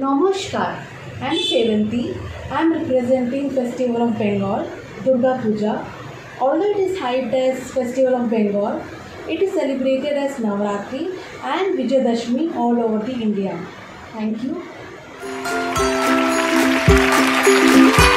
Namaskar, I am Sevanthi. I am representing Festival of Bengal, Durga Puja. Although it is hyped as Festival of Bengal, it is celebrated as Navratri and Vijayadashmi all over the India. Thank you.